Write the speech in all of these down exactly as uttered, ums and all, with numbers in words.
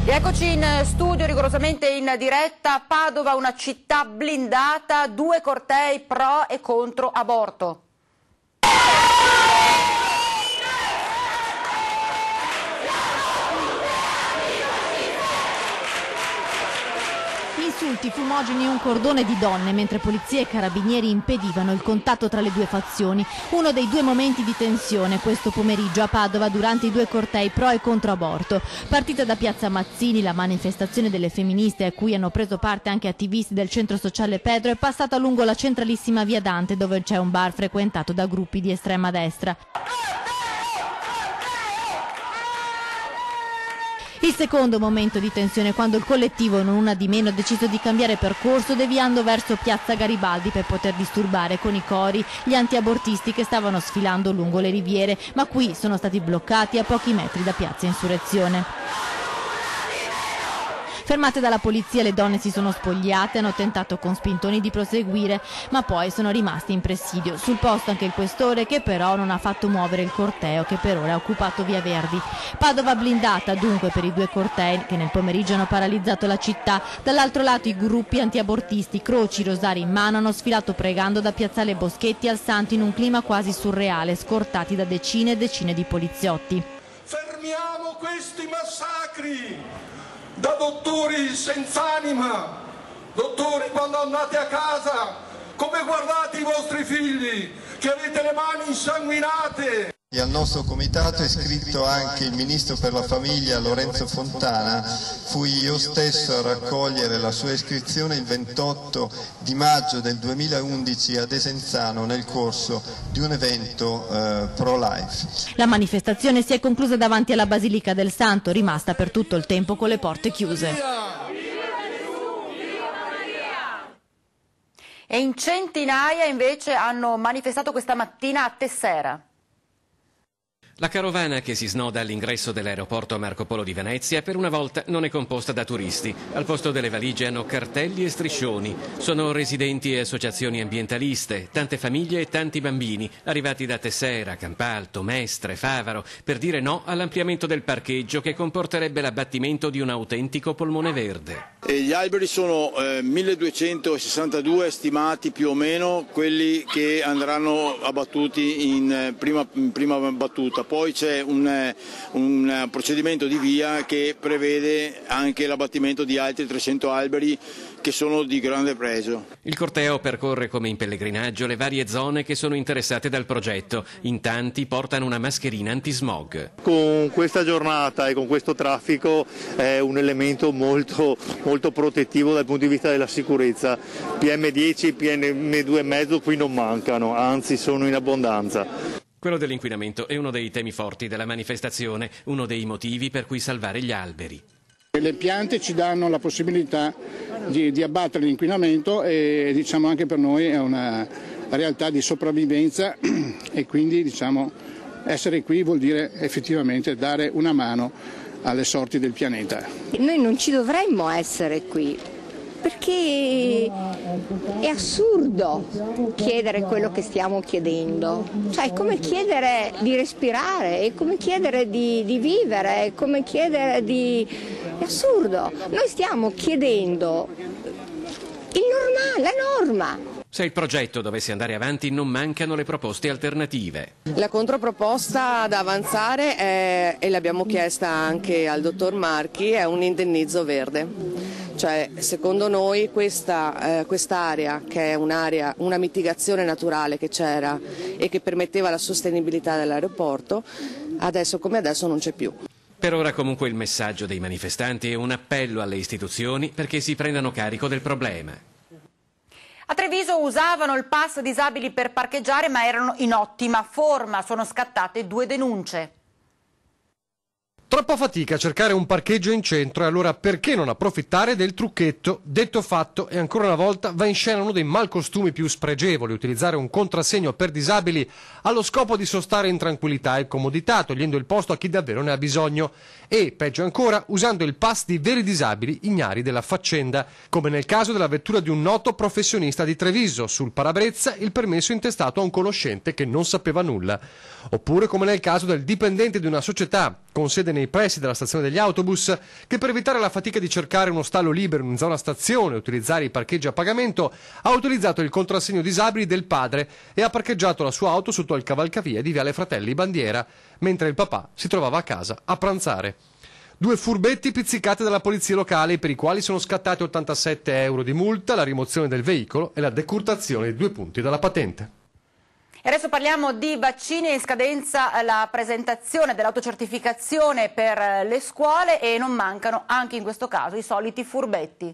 Eccoci in studio, rigorosamente in diretta. Padova, una città blindata, due cortei pro e contro aborto. Insulti, fumogeni e un cordone di donne mentre polizia e carabinieri impedivano il contatto tra le due fazioni. Uno dei due momenti di tensione questo pomeriggio a Padova durante i due cortei pro e contro aborto. Partita da Piazza Mazzini, la manifestazione delle femministe a cui hanno preso parte anche attivisti del centro sociale Pedro è passata lungo la centralissima via Dante, dove c'è un bar frequentato da gruppi di estrema destra. Il secondo momento di tensione quando il collettivo non una di meno ha deciso di cambiare percorso deviando verso Piazza Garibaldi per poter disturbare con i cori gli antiabortisti che stavano sfilando lungo le riviere, ma qui sono stati bloccati a pochi metri da Piazza Insurrezione. Fermate dalla polizia, le donne si sono spogliate, hanno tentato con spintoni di proseguire, ma poi sono rimasti in presidio. Sul posto anche il questore, che però non ha fatto muovere il corteo che per ora ha occupato Via Verdi. Padova blindata dunque per i due cortei che nel pomeriggio hanno paralizzato la città. Dall'altro lato i gruppi antiabortisti, croci, rosari in mano, hanno sfilato pregando da Piazzale Boschetti al Santo in un clima quasi surreale, scortati da decine e decine di poliziotti. Fermiamo questi massacri! Da dottori senza anima, dottori quando andate a casa, come guardate i vostri figli, che avete le mani insanguinate. E al nostro comitato è iscritto anche il ministro per la famiglia Lorenzo Fontana. Fui io stesso a raccogliere la sua iscrizione il ventotto di maggio del duemilaundici a Desenzano nel corso di un evento eh, pro-life. La manifestazione si è conclusa davanti alla Basilica del Santo, rimasta per tutto il tempo con le porte chiuse. E in centinaia invece hanno manifestato questa mattina a Tessera. La carovana che si snoda all'ingresso dell'aeroporto Marco Polo di Venezia per una volta non è composta da turisti. Al posto delle valigie hanno cartelli e striscioni. Sono residenti e associazioni ambientaliste, tante famiglie e tanti bambini arrivati da Tessera, Campalto, Mestre, Favaro per dire no all'ampliamento del parcheggio che comporterebbe l'abbattimento di un autentico polmone verde. E gli alberi sono eh, milleduecentosessantadue stimati più o meno quelli che andranno abbattuti in eh, prima, in prima battuta. Poi c'è un, un procedimento di via che prevede anche l'abbattimento di altri trecento alberi che sono di grande pregio. Il corteo percorre come in pellegrinaggio le varie zone che sono interessate dal progetto. In tanti portano una mascherina antismog. Con questa giornata e con questo traffico è un elemento molto, molto protettivo dal punto di vista della sicurezza. P M dieci, P M due virgola cinque qui non mancano, anzi sono in abbondanza. Quello dell'inquinamento è uno dei temi forti della manifestazione, uno dei motivi per cui salvare gli alberi. Le piante ci danno la possibilità di, di abbattere l'inquinamento e diciamo anche per noi è una realtà di sopravvivenza e quindi diciamo essere qui vuol dire effettivamente dare una mano alle sorti del pianeta. Noi non ci dovremmo essere qui, perché è assurdo chiedere quello che stiamo chiedendo, cioè è come chiedere di respirare, è come chiedere di, di vivere, è come chiedere di... è assurdo, noi stiamo chiedendo il normale, la norma. Se il progetto dovesse andare avanti non mancano le proposte alternative. La controproposta da avanzare è, e l'abbiamo chiesta anche al dottor Marchi, è un indennizzo verde. Cioè, secondo noi questa eh, quest'area, che è un'area, una mitigazione naturale che c'era e che permetteva la sostenibilità dell'aeroporto, adesso come adesso non c'è più. Per ora comunque il messaggio dei manifestanti è un appello alle istituzioni perché si prendano carico del problema. A Treviso usavano il pass disabili per parcheggiare ma erano in ottima forma, sono scattate due denunce. Troppa fatica a cercare un parcheggio in centro e allora perché non approfittare del trucchetto? Detto fatto e ancora una volta va in scena uno dei malcostumi più spregevoli, utilizzare un contrassegno per disabili allo scopo di sostare in tranquillità e comodità, togliendo il posto a chi davvero ne ha bisogno e, peggio ancora, usando il pass di veri disabili ignari della faccenda, come nel caso della vettura di un noto professionista di Treviso, sul parabrezza il permesso intestato a un conoscente che non sapeva nulla, oppure come nel caso del dipendente di una società con sede nei pressi della stazione degli autobus, che per evitare la fatica di cercare uno stallo libero in zona stazione e utilizzare i parcheggi a pagamento, ha utilizzato il contrassegno disabili del padre e ha parcheggiato la sua auto sotto il cavalcavia di Viale Fratelli Bandiera, mentre il papà si trovava a casa a pranzare. Due furbetti pizzicati dalla polizia locale, per i quali sono scattati ottantasette euro di multa, la rimozione del veicolo e la decurtazione di due punti dalla patente. E adesso parliamo di vaccini. È in scadenza la presentazione dell'autocertificazione per le scuole e non mancano anche in questo caso i soliti furbetti.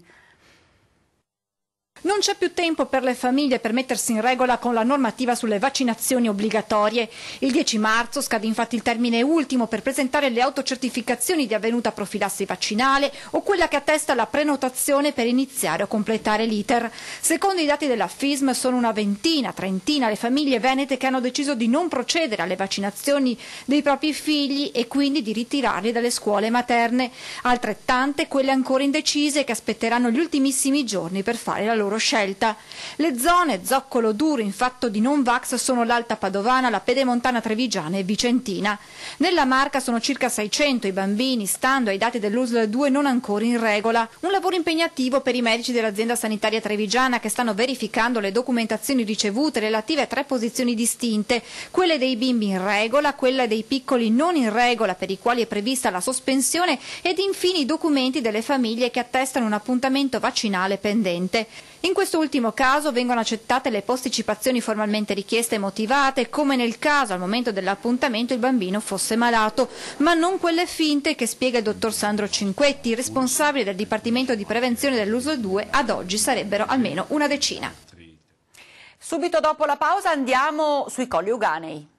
Non c'è più tempo per le famiglie per mettersi in regola con la normativa sulle vaccinazioni obbligatorie. Il dieci marzo scade infatti il termine ultimo per presentare le autocertificazioni di avvenuta profilassi vaccinale o quella che attesta la prenotazione per iniziare o completare l'iter. Secondo i dati della F I S M sono una ventina, trentina le famiglie venete che hanno deciso di non procedere alle vaccinazioni dei propri figli e quindi di ritirarli dalle scuole materne. Altrettante quelle ancora indecise che aspetteranno gli ultimissimi giorni per fare la loro scelta. Le zone zoccolo duro in fatto di non vax sono l'Alta Padovana, la Pedemontana Trevigiana e Vicentina. Nella Marca sono circa seicento i bambini, stando ai dati dell'U S L due, non ancora in regola. Un lavoro impegnativo per i medici dell'azienda sanitaria trevigiana che stanno verificando le documentazioni ricevute relative a tre posizioni distinte, quelle dei bimbi in regola, quella dei piccoli non in regola per i quali è prevista la sospensione ed infine i documenti delle famiglie che attestano un appuntamento vaccinale pendente. In questo ultimo caso vengono accettate le posticipazioni formalmente richieste e motivate, come nel caso al momento dell'appuntamento il bambino fosse malato, ma non quelle finte che spiega il dottor Sandro Cinquetti, responsabile del Dipartimento di Prevenzione dell'U S L due, ad oggi sarebbero almeno una decina. Subito dopo la pausa andiamo sui Colli Euganei.